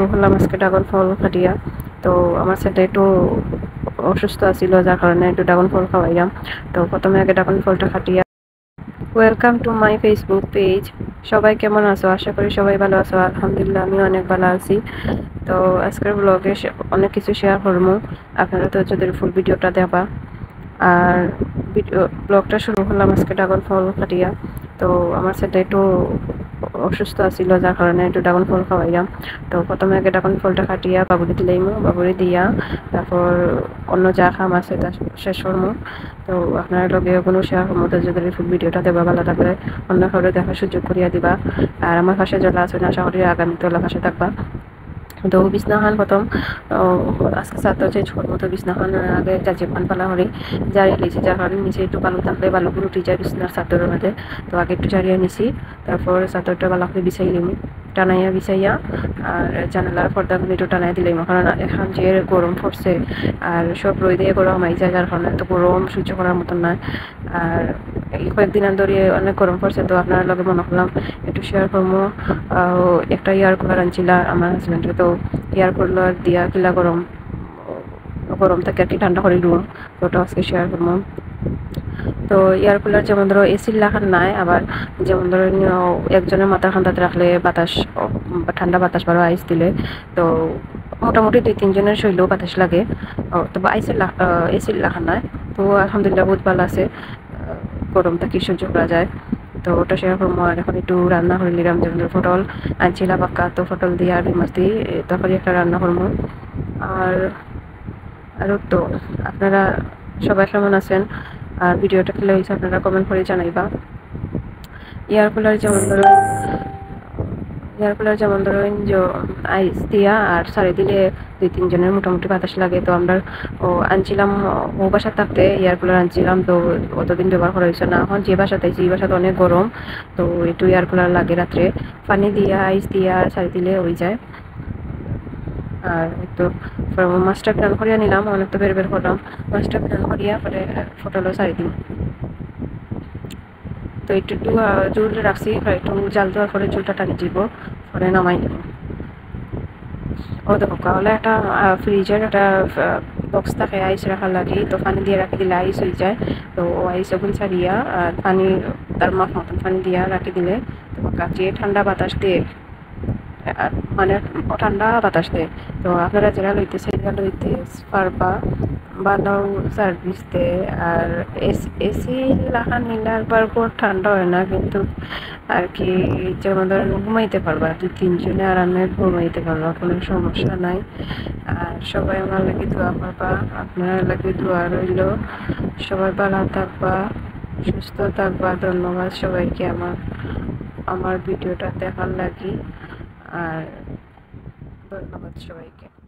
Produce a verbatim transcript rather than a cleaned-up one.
হলাম আজকে ড্রাগন ফল খাটিয়া। তো আমার সাথে একটু অসুস্থ আছিল, যার কারণে একটু ড্রাগন ফল খাওয়াইলাম। তো প্রথমে আগে ড্রাগন ফলটা খাটিয়া। Welcome to my Facebook page. সবাই কেমন আছো? আশা করি সবাই ভালো আছো। আলহামদুলিল্লাহ আমি অনেক ভালো আছি। তো আজকের ব্লগে অনেক কিছু শেয়ার করবো, আপনারা তো যদি ফুল ভিডিওটা দেবা। আর ভিডিও ব্লগটা শুরু করলাম আজকে ড্রাগন ফল খাটিয়া। তো আমার সাথে একটু অসুস্থ আছিল, যার কারণে একটু ড্রাগন ফল খাওয়াইলাম। তো প্রথমে আগে ড্রাগন ফলটা খাটিয়া বাবুরে দিলাইমু, বাবুরে দিয়া তারপর অন্য যা খাম আছে তা শেষ করবো। তো আপনার লগে কোনো শেয়ার করবো, তো যদি ফুল ভিডিওটা দেবা ভালো থাকলে অন্য কারো দেখার সুযোগ করিয়া দিবা। আর আমার পাশে যারা আছেন আশা করি আগামীতে ওলা পাশে থাকবা। তো বিছনাখান প্রথম আজকে সাতটা চেঞ্জ করবো। তো বিছনাখান আগে চাচি পান পালা করে জারিয়ে নিয়েছি, যার কারণে নিচে একটু বালু থাকলে বালুগুলো উঠে যায় বিছনার চাদরের মধ্যে। তো আগে একটু জারিয়ে নিছি, তারপর চাদরটা বালা করে বিছাই নিলাম, টানাইয়া বিছাইয়া। আর জানালার পর্দাগুলো একটু টানাই দিলাম, কারণ এখন যে গরম পড়ছে আর সব রই দিয়ে গরম হয়ে যায়, যার কারণে তো গরম সহ্য করার মতন নয়। আর এই কয়েকদিন ধরে অনেক গরম পড়ছে, তো আপনার লগে মনে করলাম একটু শেয়ার করবো। একটা এয়ার কুলার আনছিলাম আমার হাজব্যান্ডে, তো এয়ার কুলার দিয়া কিলা গরম গরম থাকে আর কি ঠান্ডা করে রুম, তো ওটা আজকে শেয়ার করবো। তো এয়ার কুলার যেমন ধরো এসির লাখান নাই, আবার যেমন ধরো একজনের মাথার খান্দাতে রাখলে বাতাস ঠান্ডা বাতাস বারো আইস দিলে তো মোটামুটি দুই তিনজনের শরীরেও বাতাস লাগে। তবে আইসের এসির লাখান নাই, তো আলহামদুলিল্লাহ বহুত ভালো আছে, গরমটা কি সহ্য করা যায়। তো ওটা শেয়ার করবো। আর এখন একটু রান্না করে নিলাম, যেমন পটল আনছিলাম পাক্কা, তো পটল দিয়ে আর মাছ দিয়ে তখন একটা রান্না করবো। আর আরও তো আপনারা সবাই কেমন আছেন, আর ভিডিওটা খেলে হয়েছে আপনারা কমেন্ট করে জানাইবা। এয়ার কুলার যেমন ধরো এয়ার কুলার যেমন ধরুন যে আইস দিয়া আর সারি দিলে দুই তিনজনের মোটামুটি বাতাস লাগে। তো আমরা ও আনছিলাম ও বাসা থাকতে এয়ার কুলার আনছিলাম, তো অতদিন ব্যবহার করা হয়েছে না। এখন যে বাসাতে এই বাসাতে অনেক গরম, তো একটু এয়ার কুলার লাগে রাত্রে পানি দিয়া আইস দিয়া সারি দিলে হয়ে যায়। আর একটু মাছটা প্ল্যান করিয়া নিলাম, অনেক তো বের বের করলাম, মাছটা প্ল্যান করিয়া পরে ফটোলো সারি দিই। তো একটু একটু জুল রাখছি, একটু জাল দেওয়ার পরে জুলটা টানি দিব, পরে নামাই নেব। ও দেখো তাহলে একটা ফ্রিজের একটা বক্স থাকে আইস রাখার লাগে, তো পানি দিয়ে রাখি দিলে আইস হয়ে যায়। তো ও আইস ওগুলো ছাড়িয়া আর পানি তার মাপ মতন পানি দিয়া রাখি দিলে তো কাটিয়ে ঠান্ডা বাতাস দিয়ে মানে ঠান্ডা বাতাস দেয়। তো আপনারা যারা লইতে সেটা লইতে পারবা, ভালো সার্ভিস দেয়। আর এসি লাখা নিলে একবার খুব ঠান্ডা হয় না, কিন্তু আর কি যেমন ধরেন ঘুমাইতে পারবা, দুই তিনজনে আরামে ঘুমাইতে পারবা, কোনো সমস্যা নাই। আর সবাই আমার লাগে দোয়া করবা, আপনার লাগে দোয়া রইল। সবাই ভালো থাকবা, সুস্থ থাকবা। ধন্যবাদ সবাইকে আমার আমার ভিডিওটা দেখার লাগি, আর ধন্যবাদ সবাইকে।